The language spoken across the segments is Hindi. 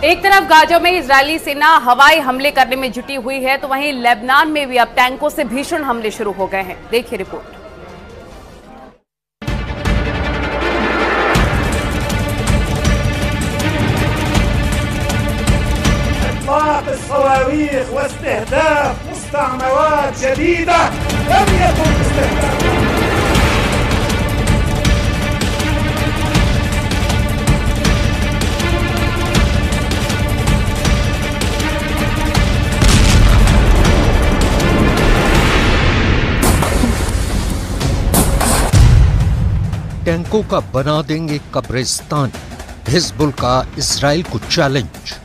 एक तरफ गाजा में इजरायली सेना हवाई हमले करने में जुटी हुई है, तो वहीं लेबनान में भी अब टैंकों से भीषण हमले शुरू हो गए हैं। देखिए रिपोर्ट। इطلاق الصواريخ واستهداف مستعمرات جديدة لم يكن استهداف. टैंकों का बना देंगे कब्रिस्तान, हिजबुल का इजराइल को चैलेंज।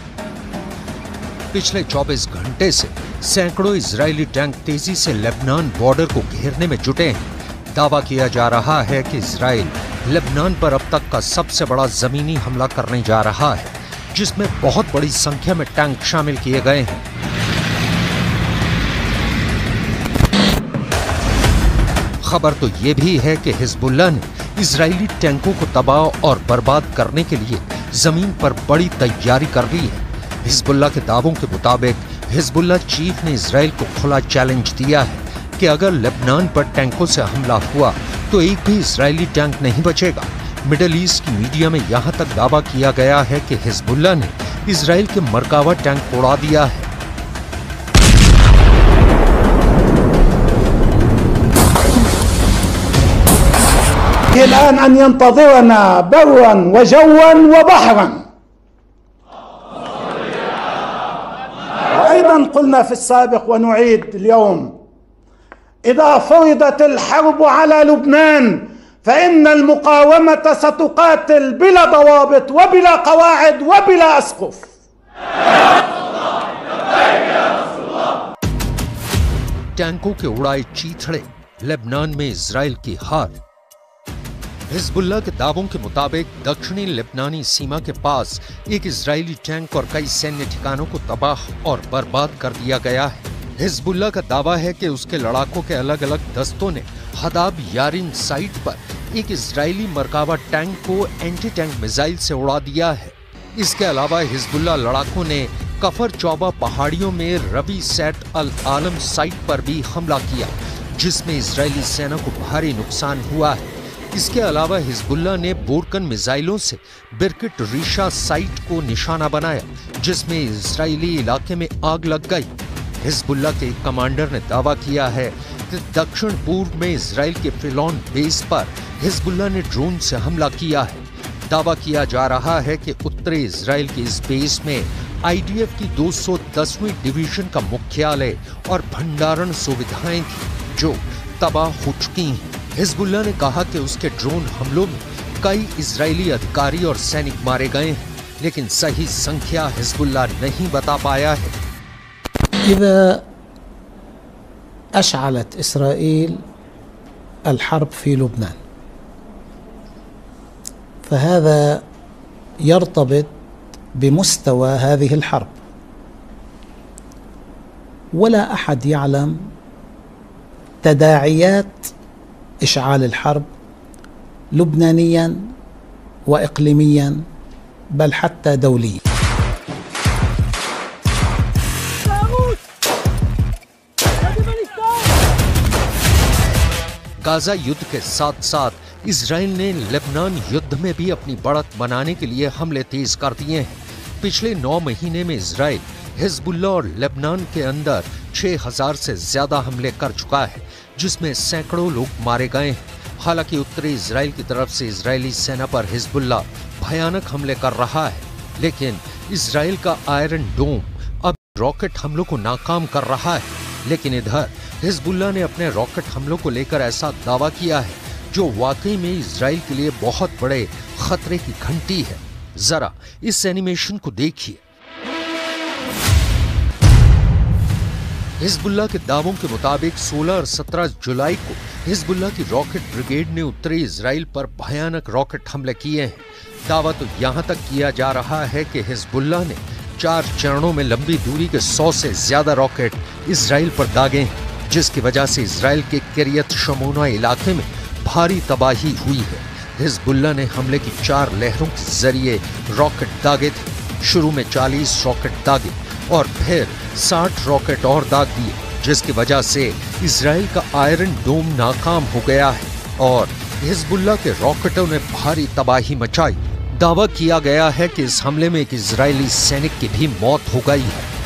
पिछले 24 घंटे से सैकड़ों इजरायली टैंक तेजी से लेबनान बॉर्डर को घेरने में जुटे हैं। दावा किया जा रहा है कि इजराइल लेबनान पर अब तक का सबसे बड़ा जमीनी हमला करने जा रहा है, जिसमें बहुत बड़ी संख्या में टैंक शामिल किए गए हैं। खबर तो ये भी है कि हिजबुल्लाह ने इजरायली टैंकों को तबाह और बर्बाद करने के लिए जमीन पर बड़ी तैयारी कर ली है। हिजबुल्लाह के दावों के मुताबिक हिजबुल्लाह चीफ ने इजराइल को खुला चैलेंज दिया है कि अगर लेबनान पर टैंकों से हमला हुआ तो एक भी इजरायली टैंक नहीं बचेगा। मिडिल ईस्ट की मीडिया में यहाँ तक दावा किया गया है कि हिजबुल्लाह ने इजराइल के मरकावा टैंक उड़ा दिया है। الآن أن ينتظرنا برا وجوا وبحرا. وأيضا قلنا في السابق ونعيد اليوم: إذا فرضت الحرب على لبنان فإن المقاومة ستقاتل بلا ضوابط وبلا قواعد وبلا أسقف. टैंकों के उड़ाए चीथड़े, लेबनान में इजराइल की हार। हिजबुल्लाह के दावों के मुताबिक दक्षिणी लेबनानी सीमा के पास एक इजरायली टैंक और कई सैन्य ठिकानों को तबाह और बर्बाद कर दिया गया है। हिजबुल्लाह का दावा है कि उसके लड़ाकों के अलग अलग दस्तों ने हदाब यारिन साइट पर एक इजरायली मरकावा टैंक को एंटी टैंक मिसाइल से उड़ा दिया है। इसके अलावा हिजबुल्लाह लड़ाकों ने कफर चौबा पहाड़ियों में रबी सेट अल आलम साइट पर भी हमला किया, जिसमें इजरायली सेना को भारी नुकसान हुआ है। इसके अलावा हिजबुल्लाह ने बोरकन मिसाइलों से बिरकिट रीशा साइट को निशाना बनाया, जिसमें इजरायली इलाके में आग लग गई। हिजबुल्लाह के कमांडर ने दावा किया है कि दक्षिण पूर्व में इजराइल के फिलौन बेस पर हिजबुल्लाह ने ड्रोन से हमला किया है। दावा किया जा रहा है कि उत्तरी इजराइल के इस बेस में आईडीएफ की 210वीं डिवीजन का मुख्यालय और भंडारण सुविधाएं थी, जो तबाह हो चुकी हैं। हिजबुल्लाह ने कहा कि उसके ड्रोन हमलों में कई इजरायली अधिकारी और सैनिक मारे गए हैं, लेकिन सही संख्या हिजबुल्लाह नहीं बता पाया है। إذا أشعلت إسرائيل الحرب في لبنان فهذا يرتبط بمستوى هذه الحرب، ولا أحد يعلم تداعيات إشعال الحرب لبنانيا وإقليميا بل حتى دوليا. गाजा युद्ध के साथ साथ इजराइल ने लेबनान युद्ध में भी अपनी बढ़त बनाने के लिए हमले तेज कर दिए हैं। पिछले 9 महीने में इजराइल हिजबुल्लाह और लेबनान के अंदर 6000 से ज्यादा हमले कर चुका है, जिसमें सैकड़ों लोग मारे गए हैं। हालांकि उत्तरी इजराइल की तरफ से इजरायली सेना पर हिजबुल्लाह भयानक हमले कर रहा है, लेकिन इजराइल का आयरन डोम अब रॉकेट हमलों को नाकाम कर रहा है। लेकिन इधर हिजबुल्लाह ने अपने रॉकेट हमलों को लेकर ऐसा दावा किया है जो वाकई में इजराइल के लिए बहुत बड़े खतरे की घंटी है। जरा इस एनिमेशन को देखिए। हिजबुल्लाह के दावों के मुताबिक 16 और 17 जुलाई को हिजबुल्लाह की रॉकेट ब्रिगेड ने उत्तरी इजराइल पर भयानक रॉकेट हमले किए हैं। दावा तो यहां तक किया जा रहा है कि हिजबुल्लाह ने 4 चरणों में लंबी दूरी के 100 से ज्यादा रॉकेट इजराइल पर दागे हैं, जिसकी वजह से इजराइल के किरियत शमोना इलाके में भारी तबाही हुई है। हिजबुल्लाह ने हमले की 4 लहरों के जरिए रॉकेट दागे थे। शुरू में 40 रॉकेट दागे और फिर 60 रॉकेट और दाग दिए, जिसकी वजह से इजराइल का आयरन डोम नाकाम हो गया है और हिजबुल्लाह के रॉकेटों ने भारी तबाही मचाई। दावा किया गया है कि इस हमले में एक इजरायली सैनिक की भी मौत हो गई है।